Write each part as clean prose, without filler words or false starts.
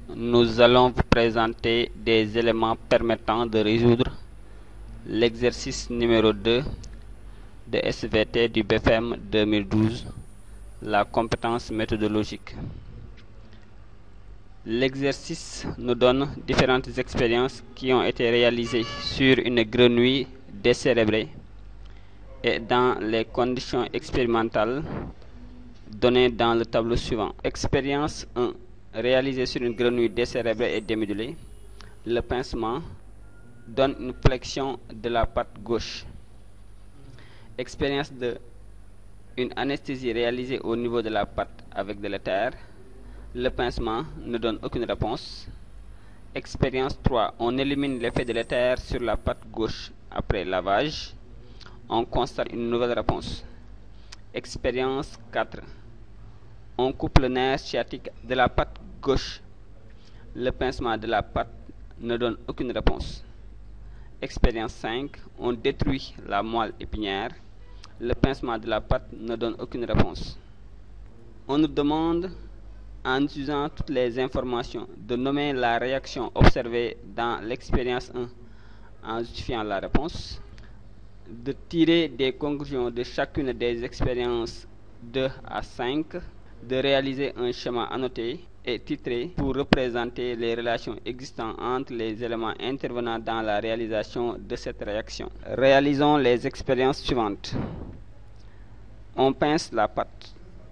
Nous allons vous présenter des éléments permettant de résoudre l'exercice numéro 2 de SVT du BFM 2012, la compétence méthodologique. L'exercice nous donne différentes expériences qui ont été réalisées sur une grenouille décérébrée et dans les conditions expérimentales données dans le tableau suivant. Expérience 1. Réalisée sur une grenouille décérébrée et démédulée, le pincement donne une flexion de la patte gauche. Expérience 2. Une anesthésie réalisée au niveau de la patte avec de l'éther. Le pincement ne donne aucune réponse. Expérience 3. On élimine l'effet de l'éther sur la patte gauche après lavage. On constate une nouvelle réponse. Expérience 4. On coupe le nerf sciatique de la patte gauche. Le pincement de la patte ne donne aucune réponse. Expérience 5. On détruit la moelle épinière. Le pincement de la patte ne donne aucune réponse. On nous demande, en utilisant toutes les informations, de nommer la réaction observée dans l'expérience 1 en justifiant la réponse, de tirer des conclusions de chacune des expériences 2 à 5, de réaliser un schéma annoté et titré pour représenter les relations existantes entre les éléments intervenant dans la réalisation de cette réaction. Réalisons les expériences suivantes. On pince la patte.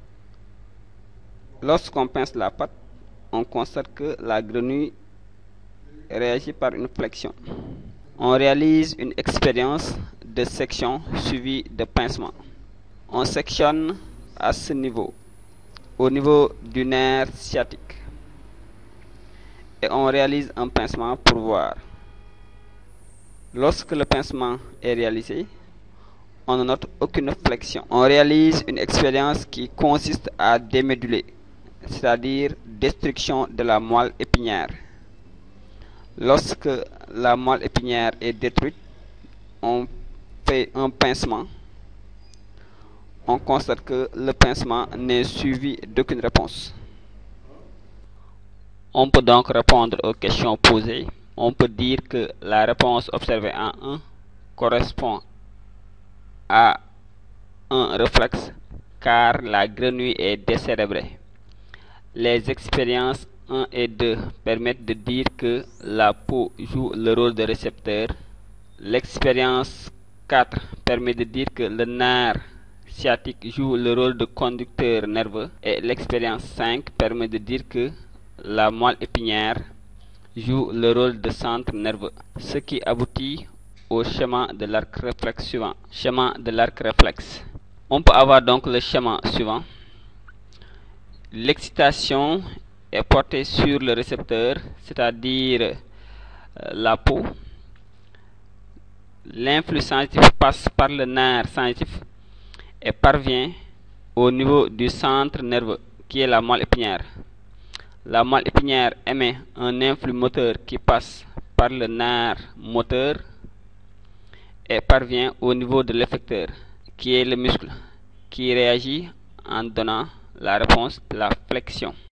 Lorsqu'on pince la patte, on constate que la grenouille réagit par une flexion. On réalise une expérience de section suivie de pincement. On sectionne à ce niveau, au niveau du nerf sciatique, et on réalise un pincement pour voir. Lorsque le pincement est réalisé, on ne note aucune flexion. On réalise une expérience qui consiste à déméduler, c'est-à-dire destruction de la moelle épinière. Lorsque la moelle épinière est détruite, on fait un pincement. On constate que le pincement n'est suivi d'aucune réponse. On peut donc répondre aux questions posées. On peut dire que la réponse observée en 1 correspond à un réflexe car la grenouille est décérébrée. Les expériences 1 et 2 permettent de dire que la peau joue le rôle de récepteur. L'expérience 4 permet de dire que le nerf sciatique joue le rôle de conducteur nerveux. Et l'expérience 5 permet de dire que la moelle épinière joue le rôle de centre nerveux. Ce qui aboutit au schéma de l'arc réflexe suivant. Schéma de l'arc réflexe. On peut avoir donc le schéma suivant. L'excitation est portée sur le récepteur, c'est-à-dire la peau. L'influx sensitif passe par le nerf sensitif et parvient au niveau du centre nerveux, qui est la moelle épinière. La moelle épinière émet un influx moteur qui passe par le nerf moteur et parvient au niveau de l'effecteur, qui est le muscle, qui réagit en donnant la réponse, la flexion.